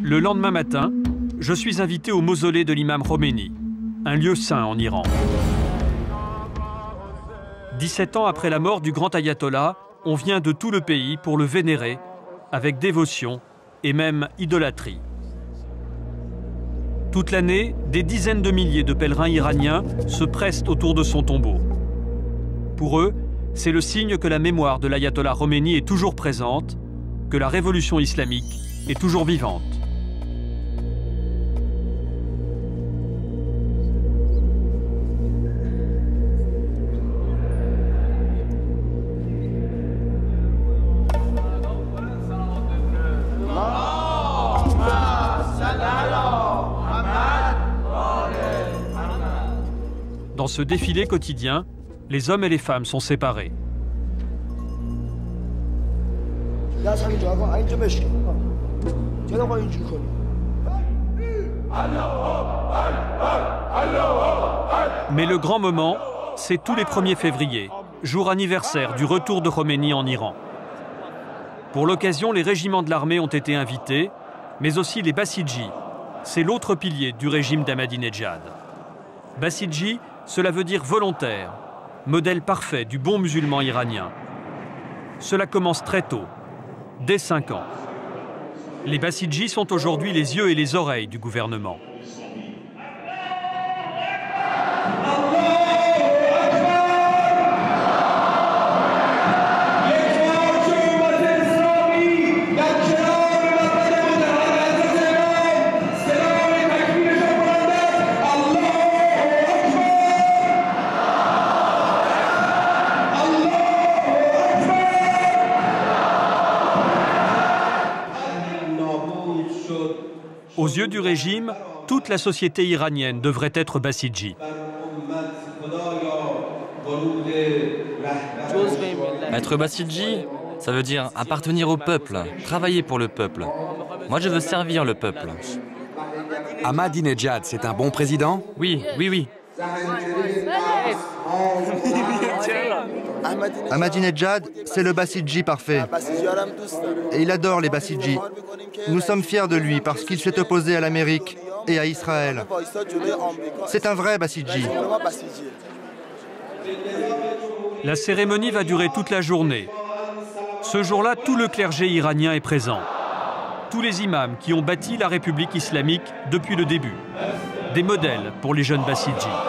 Le lendemain matin, je suis invité au mausolée de l'imam Khomeini, un lieu saint en Iran. 17 ans après la mort du grand ayatollah, on vient de tout le pays pour le vénérer avec dévotion et même idolâtrie. Toute l'année, des dizaines de milliers de pèlerins iraniens se pressent autour de son tombeau. Pour eux, c'est le signe que la mémoire de l'ayatollah Khomeini est toujours présente, que la révolution islamique est toujours vivante. Dans ce défilé quotidien, les hommes et les femmes sont séparés. Mais le grand moment, c'est tous les 1er février, jour anniversaire du retour de Khomeini en Iran. Pour l'occasion, les régiments de l'armée ont été invités, mais aussi les Bassidji. C'est l'autre pilier du régime d'Ahmadinejad. Bassidji, cela veut dire volontaire, modèle parfait du bon musulman iranien. Cela commence très tôt, dès 5 ans. Les Bassidji sont aujourd'hui les yeux et les oreilles du gouvernement. Aux yeux du régime, toute la société iranienne devrait être Bassidji. Être Bassidji, ça veut dire appartenir au peuple, travailler pour le peuple. Moi, je veux servir le peuple. Ahmadinejad, c'est un bon président? Oui, oui, oui. Ahmadinejad, c'est le Bassidji parfait. Et il adore les Bassidji. Nous sommes fiers de lui parce qu'il s'est opposé à l'Amérique et à Israël. C'est un vrai Bassidji. La cérémonie va durer toute la journée. Ce jour-là, tout le clergé iranien est présent. Tous les imams qui ont bâti la République islamique depuis le début. Des modèles pour les jeunes Bassidji.